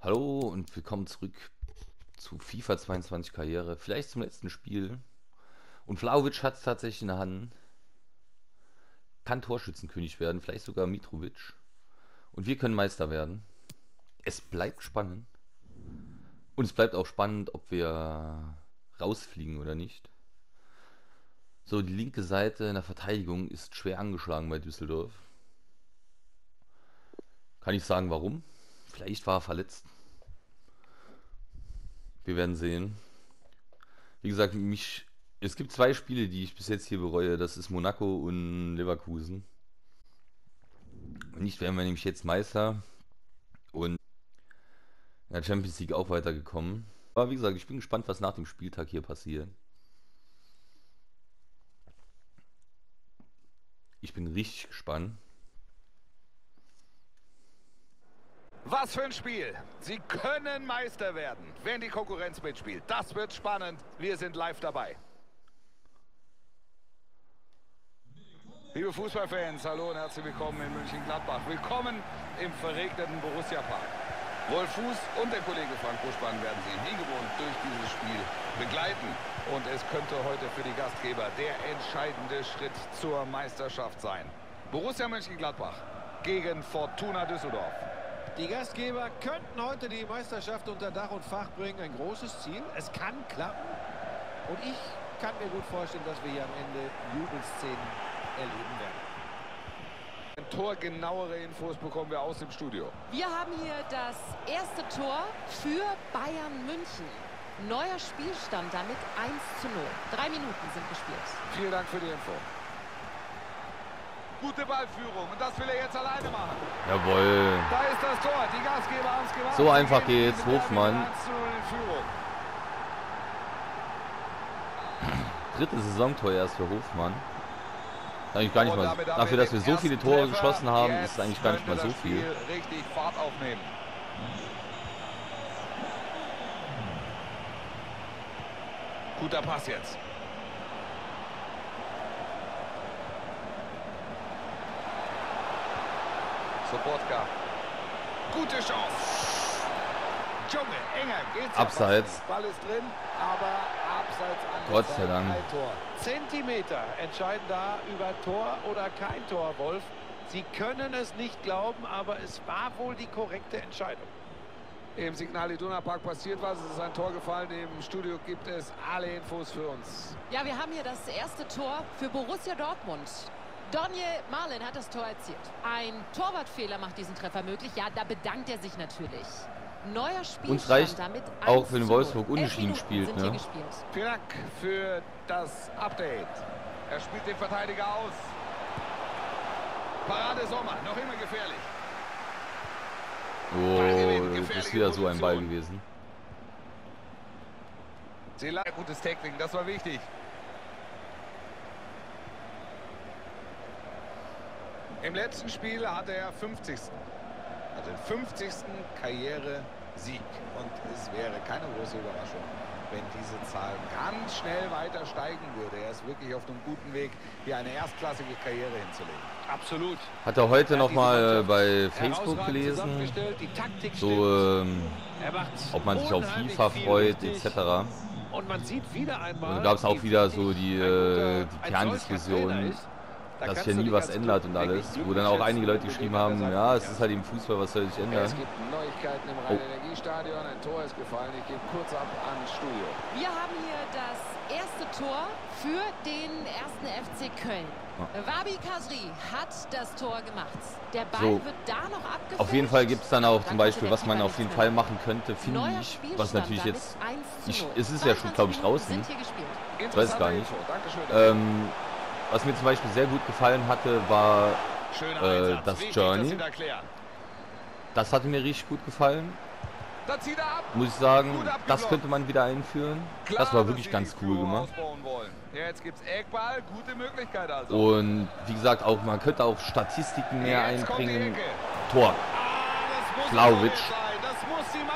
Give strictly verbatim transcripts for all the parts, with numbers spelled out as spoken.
Hallo und willkommen zurück zu FIFA zweiundzwanzig Karriere, vielleicht zum letzten Spiel. Und Vlahovic hat es tatsächlich in der Hand, kann Torschützenkönig werden, vielleicht sogar Mitrovic. Und wir können Meister werden. Es bleibt spannend. Und es bleibt auch spannend, ob wir rausfliegen oder nicht. So, die linke Seite in der Verteidigung ist schwer angeschlagen bei Düsseldorf. Kann ich sagen, warum? Vielleicht war er verletzt. Wir werden sehen. Wie gesagt, mich, es gibt zwei Spiele, die ich bis jetzt hier bereue. Das ist Monaco und Leverkusen. Nicht wären wir nämlich jetzt Meister und in der Champions League auch weitergekommen. Aber wie gesagt, ich bin gespannt, was nach dem Spieltag hier passiert. Ich bin richtig gespannt. Was für ein Spiel! Sie können Meister werden, wenn die Konkurrenz mitspielt. Das wird spannend. Wir sind live dabei. Liebe Fußballfans, hallo und herzlich willkommen in Mönchengladbach. Willkommen im verregneten Borussia Park. Wolf Fuß und der Kollege Frank Buschmann werden Sie wie gewohnt durch dieses Spiel begleiten. Und es könnte heute für die Gastgeber der entscheidende Schritt zur Meisterschaft sein. Borussia Mönchengladbach gegen Fortuna Düsseldorf. Die Gastgeber könnten heute die Meisterschaft unter Dach und Fach bringen. Ein großes Ziel. Es kann klappen. Und ich kann mir gut vorstellen, dass wir hier am Ende Jubelszenen erleben werden. Ein Tor, genauere Infos bekommen wir aus dem Studio. Wir haben hier das erste Tor für Bayern München. Neuer Spielstand damit eins zu null. Drei Minuten sind gespielt. Vielen Dank für die Info. Gute Ballführung und das will er jetzt alleine machen. Jawohl. Da ist das Tor. Die Gastgeber haben es gemacht. So einfach geht's. Hofmann. Dritte Saisontor erst für Hofmann. Eigentlich gar nicht mal. Dafür, dass wir so viele Tore geschossen haben, ist es eigentlich gar nicht mal so viel. Richtig Fahrt aufnehmen. Guter Pass jetzt. Sobotka. Gute Chance. Junge, enger geht's. Abseits. Ball ist drin, aber abseits an Gott sei Dank. kein Tor. Zentimeter entscheiden da über Tor oder kein Tor, Wolf. Sie können es nicht glauben, aber es war wohl die korrekte Entscheidung. Im Signal Iduna Park passiert was. Es ist ein Tor gefallen. Im Studio gibt es alle Infos für uns. Ja, wir haben hier das erste Tor für Borussia Dortmund. Daniel Marlin hat das Tor erzielt. Ein Torwartfehler macht diesen Treffer möglich. Ja, da bedankt er sich natürlich. Neuer Spielstand Uns reicht damit auch für den Wolfsburg unentschieden spielt. Sind Ne? hier gespielt. Vielen Dank für das Update. Er spielt den Verteidiger aus. Parade Sommer, noch immer gefährlich. Oh, das ist wieder so ein Ball gewesen. Sehr gutes Tackling, das war wichtig. Im letzten Spiel hatte er fünfzigsten Also den fünfzigsten Karriere-Sieg. Und es wäre keine große Überraschung, wenn diese Zahl ganz schnell weiter steigen würde. Er ist wirklich auf einem guten Weg, hier eine erstklassige Karriere hinzulegen. Absolut. Hat er heute noch mal bei Facebook gelesen, so ähm, ob man sich auf FIFA freut et cetera. Und man sieht wieder einmal, und da gab es auch wieder so die, äh, die Kerndiskussion, dass sich ja nie was ändert und alles, wo dann auch einige Leute geschrieben haben, ja, es ist halt im Fußball, was soll sich ändern. Es gibt Neuigkeiten im Rhein-Energiestadion, ein Tor ist gefallen, ich gebe kurz ab ans Studio. Wir haben hier das erste Tor für den ersten F C Köln. Ja. Wabi Kasri hat das Tor gemacht. Der Ball so, wird da noch abgefälscht. Auf jeden Fall gibt es dann auch zum Beispiel, was man auf jeden Fall machen könnte, finde ich, was natürlich jetzt, ich, es ist ja schon, glaube ich, draußen, ich weiß es gar nicht. Ähm, was mir zum Beispiel sehr gut gefallen hatte, war äh, das Journey. Das hatte mir richtig gut gefallen. Muss ich sagen, das könnte man wieder einführen. Das war wirklich ganz cool gemacht. Und wie gesagt, auch man könnte auch Statistiken mehr einbringen. Tor. Vlahovic.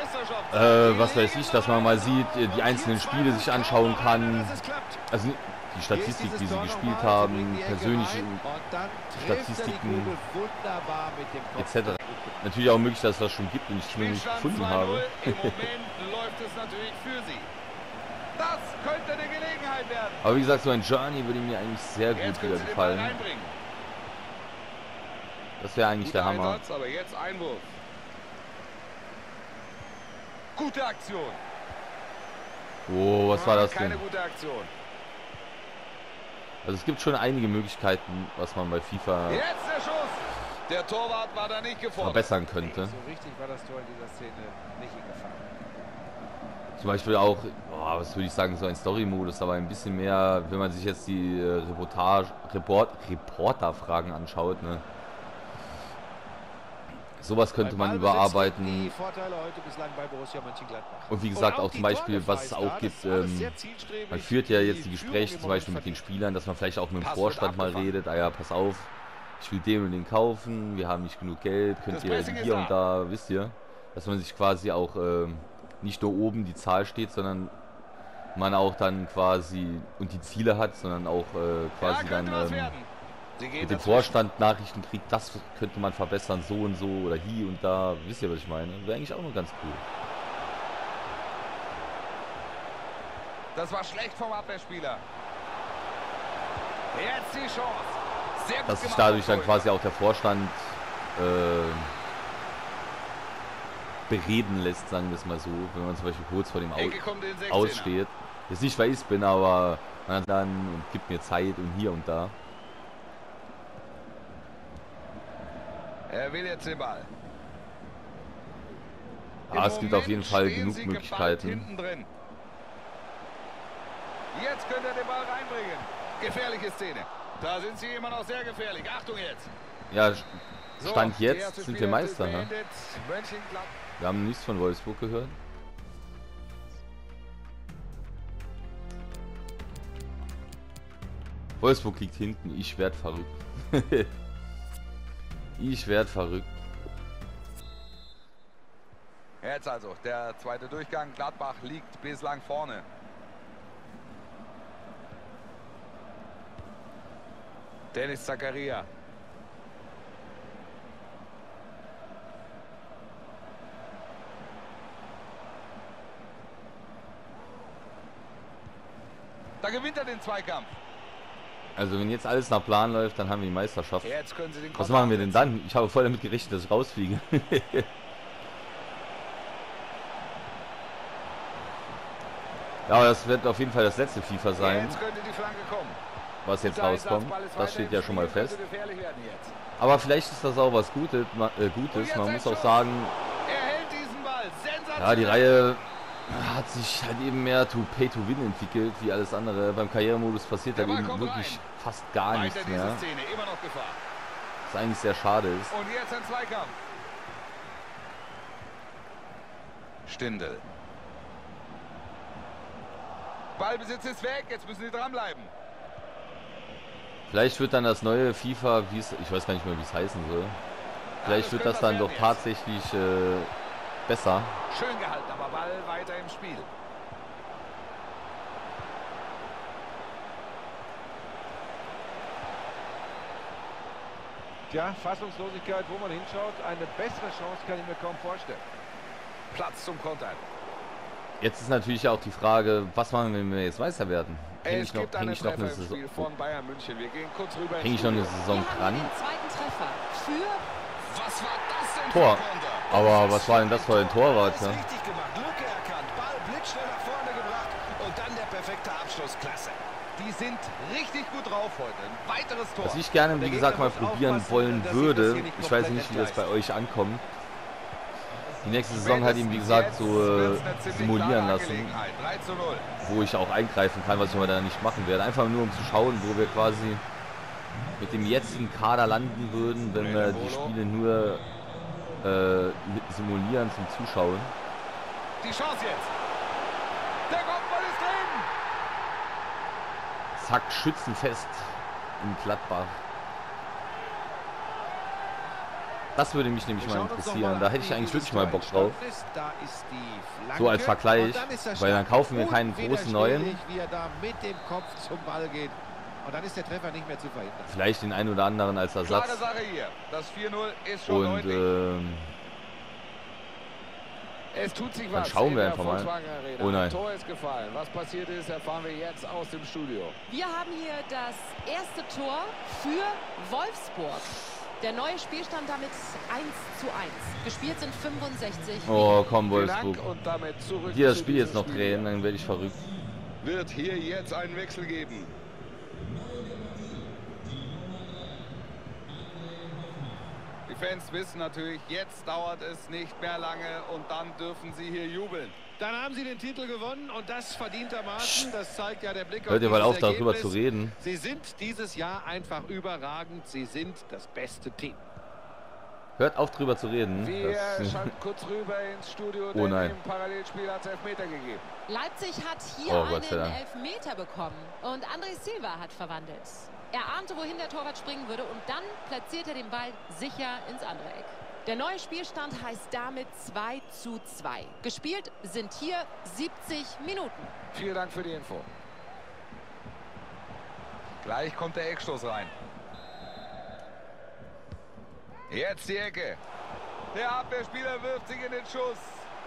Äh, was weiß ich, dass man mal sieht, die einzelnen Spiele sich anschauen kann. Also die Statistik, wie sie gespielt haben, persönliche Statistiken et cetera. Natürlich auch möglich, dass es das schon gibt und ich es nur nicht gefunden habe. Im Moment läuft es natürlich für sie. Das könnte eine Gelegenheit werden. Aber wie gesagt, so ein Journey würde mir eigentlich sehr gut Jetzt wieder können sie den Ball gefallen. reinbringen. Das wäre eigentlich Guter der Hammer. Einsatz, aber jetzt Einwurf. Gute Aktion. Oh, was war das Keine denn? gute Aktion. Also es gibt schon einige Möglichkeiten, was man bei FIFA Jetzt der Schuss. Der Torwart war da nicht gefordert. verbessern könnte. So richtig war das Tor in dieser Szene nicht in Gefahr. Zum Beispiel auch, oh, was würde ich sagen, so ein Story-Modus, aber ein bisschen mehr, wenn man sich jetzt die äh, Reportage, Report, Reporter-Fragen anschaut, ne? Sowas könnte man überarbeiten. Die Vorteile heute bislang bei Borussia Mönchengladbach. Und wie gesagt, Und auch zum Beispiel, was es auch gibt, ähm, man führt ja jetzt die Gespräche zum Beispiel mit den Spielern, dass man vielleicht auch mit dem Pass Vorstand wird mal redet, ah ja, pass auf, ich will den und den kaufen, wir haben nicht genug Geld, könnt Das ihr Pressing ist hier da. und da, wisst ihr, dass man sich quasi auch ähm, nicht nur oben die Zahl steht, sondern man auch dann quasi und die Ziele hat, sondern auch äh, quasi Ja, dann könnte was ähm, werden. Sie gehen mit dem dazwischen. Vorstand Nachrichten kriegt, das könnte man verbessern, so und so oder hier und da, wisst ihr, was ich meine? Wäre eigentlich auch nur ganz cool. Das war schlecht vom Abwehrspieler. Jetzt die Chance. Sehr gut Dass sich gemacht dadurch vom dann quasi auch der Vorstand äh, bereden lässt, sagen wir es mal so, wenn man zum Beispiel kurz vor dem Au Ecke kommt in den sechzehner. aussteht. Jetzt nicht, weil ich es bin, aber man hat dann und gibt mir Zeit und hier und da. Er will jetzt den Ball. Aber Im es gibt auf jeden Moment Fall stehen genug sie geballt Möglichkeiten. hinten drin. Jetzt könnte er den Ball reinbringen. Gefährliche Szene. Da sind sie immer noch sehr gefährlich. Achtung jetzt. Ja, So, Stand die jetzt erste sind wir Spielhälfte ist Meister. Ne? beendet. Mönchengladbach. Wir haben nichts von Wolfsburg gehört. Wolfsburg liegt hinten. Ich werd verrückt. Ich werd verrückt. Jetzt also der zweite Durchgang. Gladbach liegt bislang vorne. Dennis Zakaria. Da gewinnt er den Zweikampf. Also wenn jetzt alles nach Plan läuft, dann haben wir die Meisterschaft. Jetzt können sie den Was Konter machen wir denn absetzen. dann? Ich habe voll damit gerechnet, dass ich rausfliege. Ja, aber das wird auf jeden Fall das letzte FIFA sein, Jetzt könnte die Flanke kommen. was jetzt Guter Einsatz, rauskommt. Ball ist Das weiter steht im ja schon mal Spiel, fest. könnte gefährlich werden jetzt. Aber vielleicht ist das auch was Gutes. ma- äh, Gutes. Man muss auch sagen, Er hält diesen Ball. Sensationell. ja, die Reihe hat sich halt eben mehr to pay to win entwickelt, wie alles andere. Beim Karrieremodus passiert Der halt Ball eben kommt wirklich rein. fast gar Weiter nichts diese mehr. Szene, immer noch Gefahr. Was eigentlich sehr schade ist. Und jetzt ein Zweikampf. Stindl. Ballbesitz ist weg, jetzt müssen sie dranbleiben. Vielleicht wird dann das neue FIFA, wie es, ich weiß gar nicht mehr, wie es heißen soll. Vielleicht das wird könnte das dann was doch werden tatsächlich äh, besser. Schön gehalten, aber Ball weiter im Spiel. Tja, Fassungslosigkeit, wo man hinschaut. Eine bessere Chance kann ich mir kaum vorstellen. Platz zum Kontern. Jetzt ist natürlich auch die Frage, was machen wir, wenn wir jetzt Meister werden? Hänge Es ich noch, gibt häng einen ich noch eine Treffer im Saison, Spiel von Bayern München. Wir gehen kurz rüber häng ins ich noch eine Studio. Saison Wir haben dran? den zweiten Treffer für Was war das denn Tor. für ein Konter? Aber was war denn das für ein Torwart? Alles Ja? richtig gemacht, Lücke erkannt, Ball blitzschnell nach vorne gebracht und dann der perfekte Abschluss, klasse. Die sind richtig gut drauf heute. Ein weiteres Tor. Was ich gerne, wie Der gesagt, Gegner mal muss probieren aufpassen, wollen dass sich das würde, hier nicht ich weiß komplett nicht, wie das bei entgleist. euch ankommt. Die nächste Saison halt eben, wie gesagt, so äh, simulieren lassen, drei zu null. wo ich auch eingreifen kann, was ich aber dann nicht machen werde. Einfach nur, um zu schauen, wo wir quasi mit dem jetzigen Kader landen würden, wenn wir die Spiele nur äh, simulieren zum Zuschauen. Die Chance jetzt. Der Kopfball ist drin. Zack, schützenfest in Gladbach. Das würde mich nämlich mal interessieren. Da hätte ich eigentlich wirklich mal Bock drauf. Da ist die Flanke. So als Vergleich, Und dann ist der weil dann kaufen wir Start keinen großen neuen. Wie er da mit dem Kopf zum Ball geht. Und dann ist der Treffer nicht mehr zu verhindern. Vielleicht den einen oder anderen als Ersatz. Klare Sache hier. Das vier null ist schon Und deutlich. ähm, Es tut sich dann was schauen in wir der einfach mal. Volkswagen Arena. Oh nein. Ein Tor ist gefallen. Was passiert ist, erfahren wir jetzt aus dem Studio. Wir haben hier das erste Tor für Wolfsburg. Der neue Spielstand damit eins zu eins. Gespielt sind fünfundsechzig. Oh, komm, Vielen Dank Wolfsburg. und damit zurück Hier das zu Spiel diesem jetzt noch Spiel. drehen, dann werde ich verrückt. Wird hier jetzt einen Wechsel geben. Die Fans wissen natürlich, jetzt dauert es nicht mehr lange und dann dürfen sie hier jubeln. Dann haben sie den Titel gewonnen und das verdientermaßen. Das zeigt ja der Blick Hört ihr mal dieses auf, darüber Ergebnis. zu reden. Sie sind dieses Jahr einfach überragend. Sie sind das beste Team. Hört auf, drüber zu reden. Wir Das, schalten kurz rüber ins Studio, Oh denn nein. im Parallelspiel hat es Elfmeter gegeben. Leipzig hat hier Oh, Gott sei einen Dank. Elfmeter bekommen und André Silva hat verwandelt. Er ahnte, wohin der Torwart springen würde und dann platziert er den Ball sicher ins andere Eck. Der neue Spielstand heißt damit zwei zu zwei. Gespielt sind hier siebzig Minuten. Vielen Dank für die Info. Gleich kommt der Eckstoß rein. Jetzt die Ecke. Der Abwehrspieler wirft sich in den Schuss.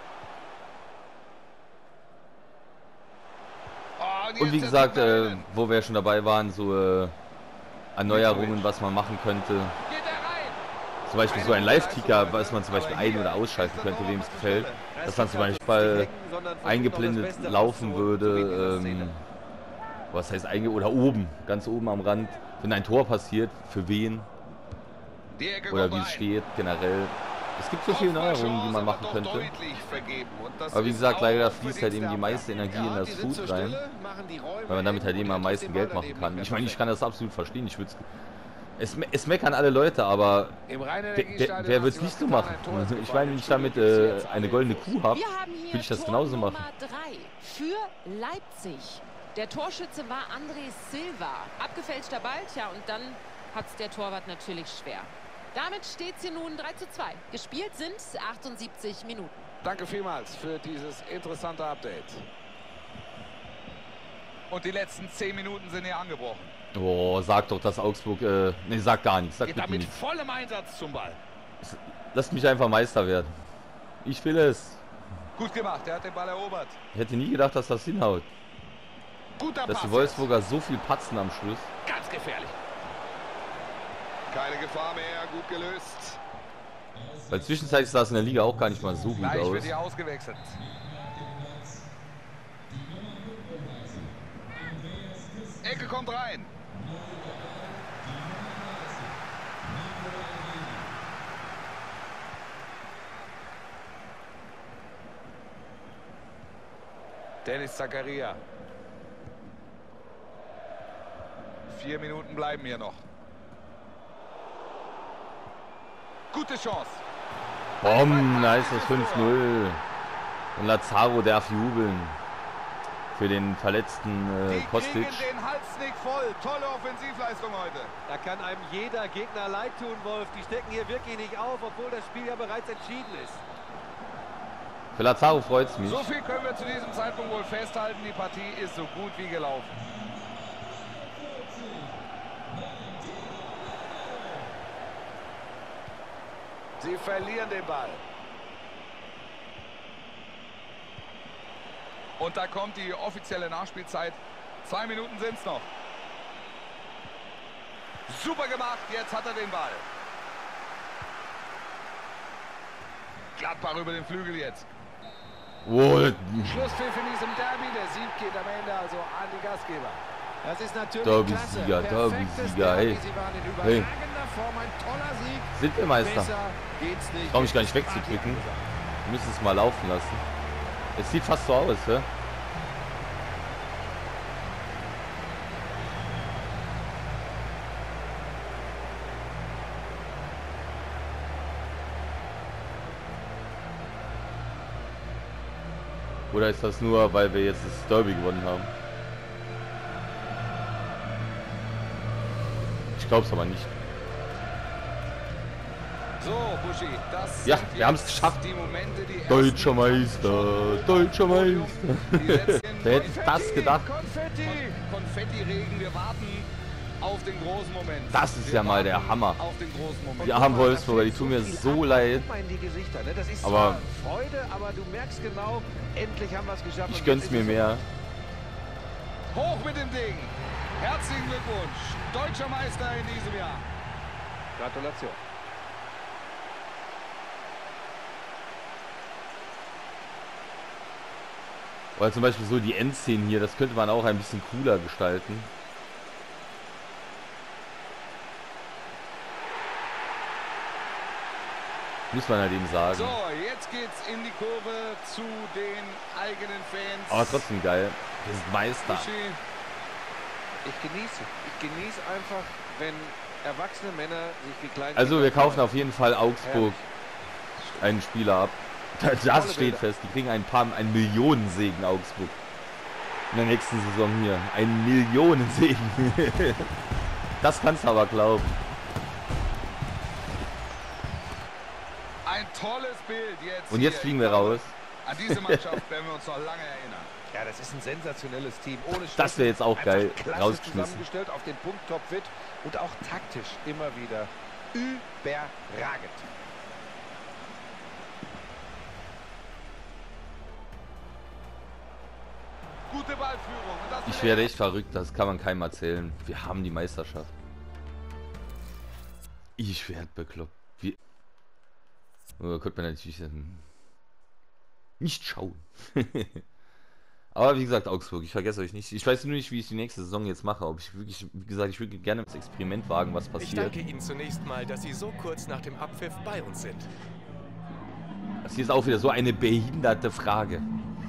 Oh, und wie jetzt gesagt, ist er äh, drinnen. wo wir schon dabei waren, so äh, Erneuerungen, was man machen könnte. Geht er rein. Zum Beispiel so ein Live-Ticker, was man zum Beispiel ein- oder ausschalten könnte, wem es gefällt. Dass dann zum Beispiel eingeblendet laufen würde, ähm, was heißt einge oder oben, ganz oben am Rand, wenn ein Tor passiert, für wen Die Ecke oder kommt wie es rein. steht generell. Es gibt so viele Neuerungen, die man machen Doch könnte. deutlich vergeben. Und das Aber wie ist gesagt, auch leider fließt halt Verdienst eben die der meiste Energie in Ja, das die sind Food zur rein, Stelle, machen die Räume weil man damit eng halt eben und am er meisten trifft den Geld Ball machen daneben kann. nicht Ich mehr meine, ich perfekt. kann das absolut verstehen. Ich würde es, me es meckern alle Leute, aber Im der, Rhein-Energiestadion der, wer hat wird es sich nicht was so getan, machen? ein Tor ist Ich gefallen. meine, wenn ich damit Studio gibt's äh, jetzt eine alle goldene Infos. Kuh habe, Wir haben hier würde ich das Tor genauso Nummer machen. drei für Leipzig. Der Torschütze war André Silva. Abgefälschter Ball, tja, und dann hat es der Torwart natürlich schwer. Damit steht es hier nun drei zu zwei. Gespielt sind achtundsiebzig Minuten. Danke vielmals für dieses interessante Update. Und die letzten zehn Minuten sind hier angebrochen. Oh, sag doch, dass Augsburg, äh, nee, sag gar nichts, sag Geht bitte damit nichts. vollem Einsatz zum Ball. Lasst mich einfach Meister werden. Ich will es. Gut gemacht, er hat den Ball erobert. Ich hätte nie gedacht, dass das hinhaut. Guter Dass Pass. die Wolfsburger so viel patzen am Schluss. Ganz gefährlich. Keine Gefahr mehr, gut gelöst. Weil zwischenzeitlich sah es in der Liga auch gar nicht mal so gut Gleich aus. wird hier ausgewechselt. Ecke kommt rein. Dennis Zakaria. Vier Minuten bleiben hier noch. Gute Chance. Bom, da ist das fünf null. Und Lazaro darf jubeln. Für den verletzten äh, Die Kostic. kriegen den Hals nicht voll. Tolle Offensivleistung heute. Da kann einem jeder Gegner leid tun, Wolf. Die stecken hier wirklich nicht auf, obwohl das Spiel ja bereits entschieden ist. Für Lazaro freut es mich. So viel können wir zu diesem Zeitpunkt wohl festhalten. Die Partie ist so gut wie gelaufen. Sie verlieren den Ball. Und da kommt die offizielle Nachspielzeit. Zwei Minuten sind es noch. Super gemacht, jetzt hat er den Ball. Gladbach über den Flügel jetzt. Oh, Schlusspfiff in diesem Derby. Der Sieg geht am Ende also an die Gastgeber. Das ist natürlich Derby-Sieger, klasse. Derby-Sieger, Perfektes Derby. ey. Sie waren in Hey. überragender Form. Ein toller Sieg. sind wir Meister. Besser geht's nicht. Ich traue mich gar nicht wegzudrücken. Wir müssen es mal laufen lassen. Es sieht fast so aus, hä? Oder ist das nur, weil wir jetzt das Derby gewonnen haben? Ich glaube es aber nicht. So, Buschi, das Ja, sind wir haben's jetzt geschafft. die Momente, die Deutscher ersten Meister, deutscher Meister. Die letzten Wer hätte das gedacht? Konfetti! Kon Konfetti-Regen, wir warten auf den großen Moment. Das ist Wir ja mal der warten Hammer. Auf den großen Moment. Die armen Wolfsburger, die tun mir so leid. Guck mal in die Gesichter, ne? Das ist Aber- zwar Freude, aber du merkst genau, endlich haben wir es geschafft. Ich Und gönn's jetzt mir ist es mehr. Hoch mit dem Ding. Herzlichen Glückwunsch. Deutscher Meister in diesem Jahr. so. Gratulation. Oder zum Beispiel so die Endszenen hier, das könnte man auch ein bisschen cooler gestalten. Muss man halt eben sagen. So, jetzt geht's in die Kurve zu den eigenen Fans. Aber trotzdem geil. Wir sind Meister. Buschi, Ich genieße. Ich genieße einfach, wenn erwachsene Männer sich wie kleine Also Kinder wir kaufen freuen. auf jeden Fall Augsburg einen Spieler ab. Das Tolle steht Bilder. fest. Die kriegen ein paar, ein Millionensegen Augsburg. In der nächsten Saison hier. Ein Millionensegen. Das kannst du aber glauben. ein tolles Bild jetzt. Und jetzt hier. fliegen Ich wir glaube, raus. An diese Mannschaft werden wir uns noch lange erinnern. Ja, das ist ein sensationelles Team. Ohne Das wäre jetzt auch Schwächen. geil, Einfach klasse rausgeschmissen. zusammengestellt, auf den Punkt topfit und auch taktisch immer wieder überragend. Gute Ballführung. Und das Ich werde echt verrückt, das kann man keinem erzählen. Wir haben die Meisterschaft. Ich werde bekloppt. Wir oh, könnte man natürlich ähm, nicht schauen. Aber wie gesagt, Augsburg, ich vergesse euch nicht. Ich weiß nur nicht, wie ich die nächste Saison jetzt mache. Ob ich wirklich, wie gesagt, ich würde gerne das Experiment wagen, was Ich passiert. danke Ihnen zunächst mal, dass Sie so kurz nach dem Abpfiff bei uns sind. Das hier ist auch wieder so eine behinderte Frage.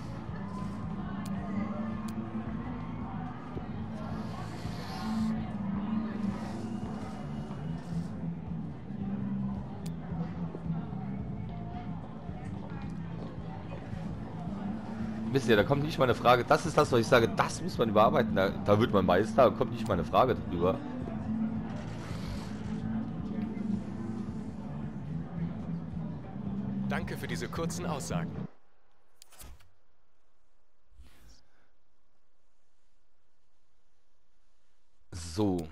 Wisst ihr, da kommt nicht mal eine Frage. Das ist das, was ich sage. Das muss man überarbeiten. Da, da wird man Meister. Da kommt nicht mal eine Frage drüber. Danke für diese kurzen Aussagen. So.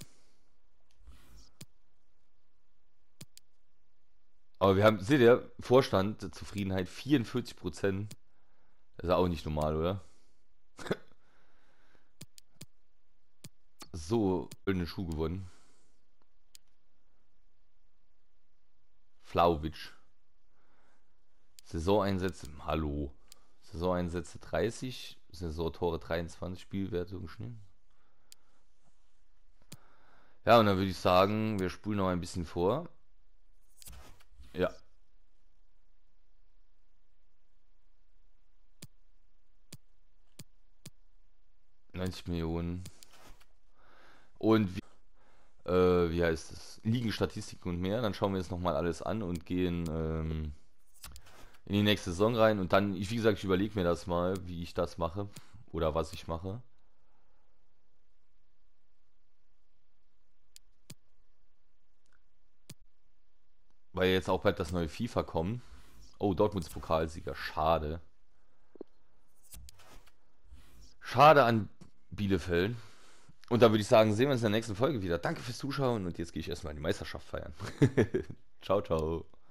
Aber wir haben, seht ihr, Vorstand, Zufriedenheit vierundvierzig Prozent. Das ist auch nicht normal, oder? So, goldene Schuh gewonnen. Flauwitsch. Saisoneinsätze, hallo. Saisoneinsätze dreißig, Saisontore dreiundzwanzig, Spielwertung schnell. Ja, und dann würde ich sagen, wir spulen noch ein bisschen vor. Ja. neunzig Millionen. Und wie, äh, wie heißt es? Ligenstatistiken und mehr. Dann schauen wir jetzt nochmal alles an und gehen ähm, in die nächste Saison rein. Und dann, ich, wie gesagt, ich überlege mir das mal, wie ich das mache. Oder was ich mache. Weil jetzt auch bald das neue FIFA kommt. Oh, Dortmunds Pokalsieger. Schade. Schade an Bielefeld. Und da würde ich sagen, sehen wir uns in der nächsten Folge wieder. Danke fürs Zuschauen und jetzt gehe ich erstmal die Meisterschaft feiern. Ciao, ciao.